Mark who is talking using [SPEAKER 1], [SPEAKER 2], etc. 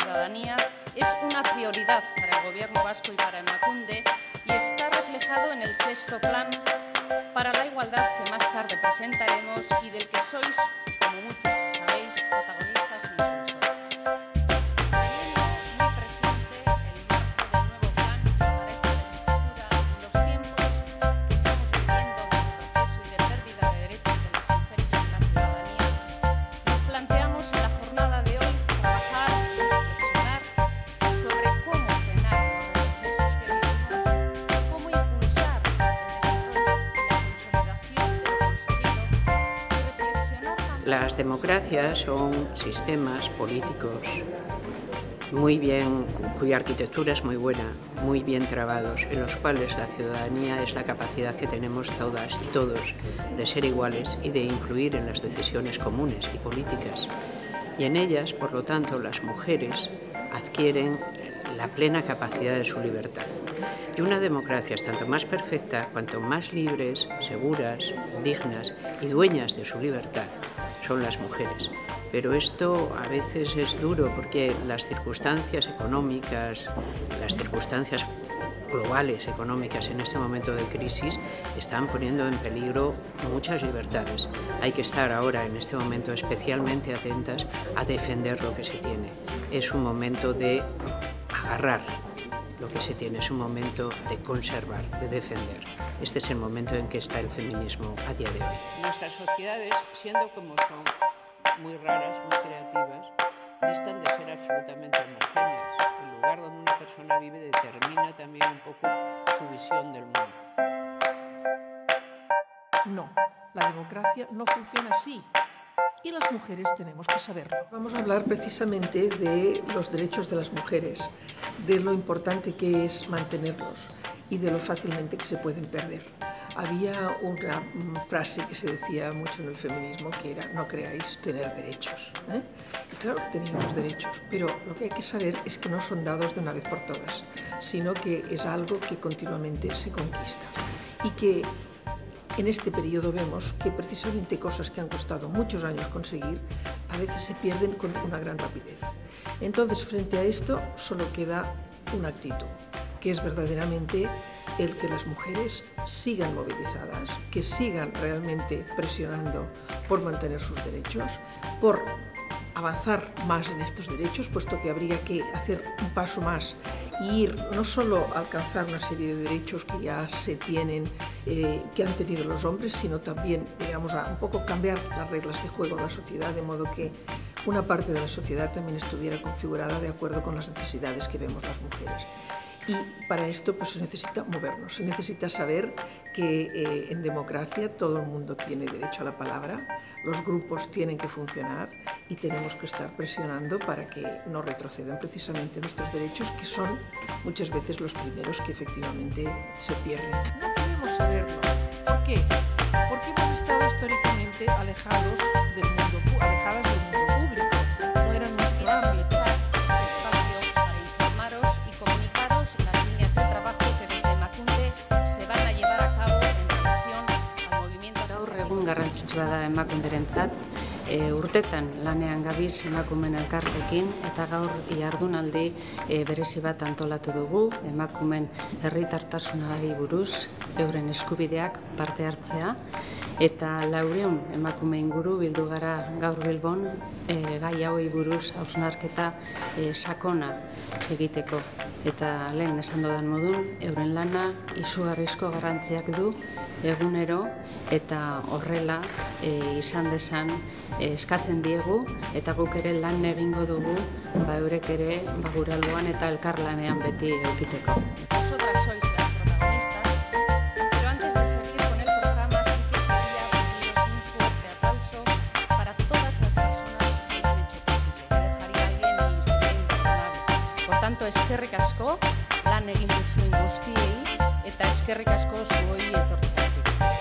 [SPEAKER 1] ciudadanía es una prioridad para el Gobierno vasco y para Emakunde y está reflejado en el 6º Plan para la Igualdad que más tarde presentaremos y del que sois, como muchos sabéis, protagonistas y impulsores. Teniendo muy presente el marco del nuevo plan para esta legislatura y los tiempos que estamos viviendo de retroceso y de pérdida de derechos de las mujeres y la ciudadanía, nos planteamos en la jornada de hoy trabajar y reflexionar sobre cómo frenar los retrocesos que vivimos, cómo impulsar el desarrollo y la consolidación de lo conseguido y reflexionar también.
[SPEAKER 2] Las democracias son sistemas políticos cuya arquitectura es muy buena, muy bien trabados, en los cuales la ciudadanía es la capacidad que tenemos todas y todos de ser iguales y de influir en las decisiones comunes y políticas. Y en ellas, por lo tanto, las mujeres adquieren la plena capacidad de su libertad. Y una democracia es tanto más perfecta cuanto más libres, seguras, dignas y dueñas de su libertad son las mujeres. Pero esto a veces es duro porque las circunstancias económicas, las circunstancias globales económicas en este momento de crisis están poniendo en peligro muchas libertades. Hay que estar ahora en este momento especialmente atentas a defender lo que se tiene. Es un momento de agarrar lo que se tiene, es un momento de conservar, de defender. Este es el momento en que está el feminismo a día de hoy. Nuestras sociedades, siendo como son, muy raras, muy creativas, distan de ser absolutamente homogéneas. El lugar donde una persona vive determina también un poco su visión del mundo.
[SPEAKER 3] No, la democracia no funciona así. Y las mujeres tenemos que saberlo. Vamos a hablar precisamente de los derechos de las mujeres, de lo importante que es mantenerlos y de lo fácilmente que se pueden perder. Había una frase que se decía mucho en el feminismo que era: no creáis tener derechos. Y claro que teníamos derechos, pero lo que hay que saber es que no son dados de una vez por todas, sino que es algo que continuamente se conquista y que en este periodo vemos que precisamente cosas que han costado muchos años conseguir a veces se pierden con una gran rapidez. Entonces, frente a esto, solo queda una actitud, que es verdaderamente el que las mujeres sigan movilizadas, que sigan realmente presionando por mantener sus derechos, por avanzar más en estos derechos, puesto que habría que hacer un paso más y ir no solo a alcanzar una serie de derechos que ya se tienen, que han tenido los hombres, sino también, digamos, a un poco cambiar las reglas de juego en la sociedad, de modo que una parte de la sociedad también estuviera configurada de acuerdo con las necesidades que vemos las mujeres. Y para esto pues se necesita movernos, se necesita saber que en democracia todo el mundo tiene derecho a la palabra, los grupos tienen que funcionar y tenemos que estar presionando para que no retrocedan precisamente nuestros derechos, que son muchas veces los primeros que efectivamente se pierden. No podemos saberlo. ¿Por qué? Porque hemos estado históricamente alejadas del mundo público. No era nuestro ámbito.
[SPEAKER 4] Garrantzitsua da emakunderentzat, urtetan lanean gabiz emakumeen elkarteekin eta gaur jardunaldi berezi bat antolatu dugu, emakumeen herritartasunari buruz, euren eskubideak parte hartzea, eta 400 emakume inguru bildu gara gaur Bilbon gai hauei buruz hausnarketa sakona egiteko. Eta lehen esan dudan modun, euren lana izugarrizko garrantziak du egunero eta horrela izan dezan eskatzen diegu eta guk ere lan egingo dugu eurek ere gure alboan eta elkarlanean beti eukiteko.
[SPEAKER 1] Vosotras sois las protagonistas, pero antes de seguir con el programa sí que quería pediros un fuerte aplauso para todas las personas que lo han hecho posible, que dejaría a alguien y sería imperdonable. Por tanto, eskerrik asko lan egin duzuen guztiei eta eskerrik asko zuoi etortzeagatik.